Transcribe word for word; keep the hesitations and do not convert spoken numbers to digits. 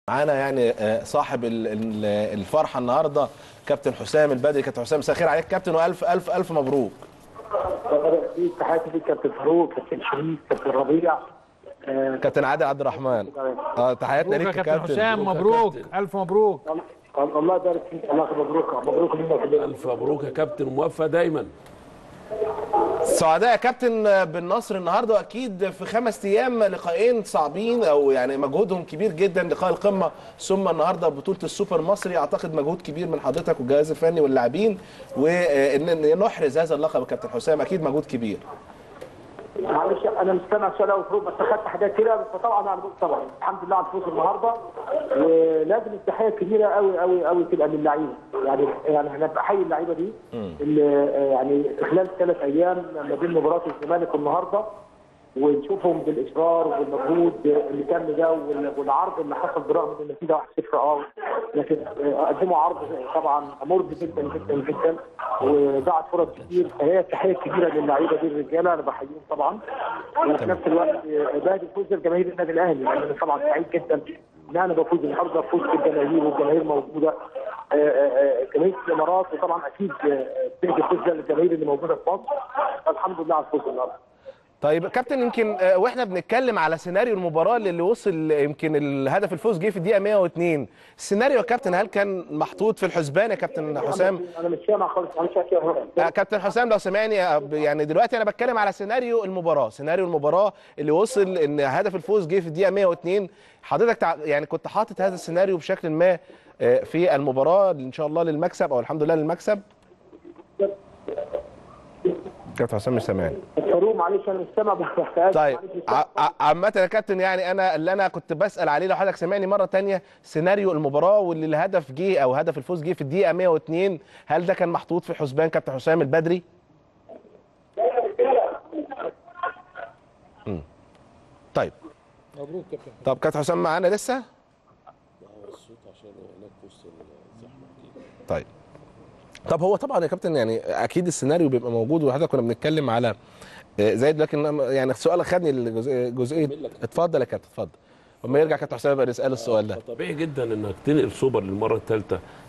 معانا يعني صاحب الفرحه النهارده كابتن حسام البدري. كابتن حسام مساء الخير عليك كابتن، والف الف الف مبروك. تحياتي ليك كابتن فاروق، كابتن شريف، كابتن ربيع، كابتن عادل عبد الرحمن. اه تحياتنا ليك يا كابتن حسام. مبروك الف مبروك. الله يبارك فيك. الله مبروك مبروك لينا كلنا. الف مبروك يا كابتن، موفق دايما. سعداء يا كابتن بالنصر النهارده، واكيد في خمس ايام لقاءين صعبين او يعني مجهودهم كبير جدا، لقاء القمه ثم النهارده بطوله السوبر المصري. اعتقد مجهود كبير من حضرتك والجهاز الفني واللاعبين، وان نحرز هذا اللقب يا كابتن حسام اكيد مجهود كبير. معلش انا مستمع شويه وفروق، بس اخدت حاجات كده، بس طبعا انا بقول طبعا الحمد لله على الفوز النهارده، ولازم التحيه كبيره قوي قوي قوي تبقى للعيبه. يعني يعني انا بحيي اللعيبه دي اللي يعني خلال ثلاث ايام ما بين مباراه الزمالك والنهارده، ونشوفهم بالاصرار والمجهود اللي تم ده والعرض اللي حصل برغم ان النتيجه واحد صفر اه لكن قدموا عرض طبعا مرضي جدا جدا جدا وضاعت فرص كتير. فهي التحيه الكبيره للعيبه دي الرجاله، انا بحييهم طبعا. وفي نفس الوقت بهدي فوز الجماهير النادي الاهلي، لان انا طبعا سعيد جدا ان انا بفوز النهارده، فوز بالجماهير والجماهير موجوده. جماهير الامارات وطبعا اكيد بتهدي فوز للجماهير اللي موجوده في مصر. الحمد لله على الفوز النهارده. طيب كابتن، يمكن واحنا بنتكلم على سيناريو المباراه اللي وصل يمكن الهدف الفوز جه في الدقيقه مئة واثنين، السيناريو يا كابتن هل كان محطوط في الحسبان يا كابتن حسام؟ انا مش سامع خالص. انا مش سامع كابتن حسام لو سمعني. يعني دلوقتي انا بتكلم على سيناريو المباراه، سيناريو المباراه اللي وصل ان هدف الفوز جه في الدقيقه مئة واثنين، حضرتك يعني كنت حاطط هذا السيناريو بشكل ما في المباراه ان شاء الله للمكسب او الحمد لله للمكسب؟ كابتن حسام مش سامعني. فاروق معلش انا مش سامع. طيب عامة يا كابتن، يعني انا اللي انا كنت بسأل عليه لو حضرتك سامعني مرة ثانية، سيناريو المباراة واللي الهدف جه او هدف الفوز جه في الدقيقة مئة واثنين، هل ده كان محطوط في حسبان كابتن حسام البدري؟ امم طيب مبروك كابتن. طب كابتن حسام معانا لسه؟ الصوت عشان هناك في وسط الزحمه كتير. طيب طب هو طبعا يا كابتن يعني اكيد السيناريو بيبقى موجود، وحضرتك كنا بنتكلم على زايد، لكن يعني السؤال خدني الجزئيه. اتفضل يا كابتن اتفضل، لما يرجع كابتن حسام يبقى يسال السؤال ده. طبيعي جدا انك تنقل سوبر للمره الثالثه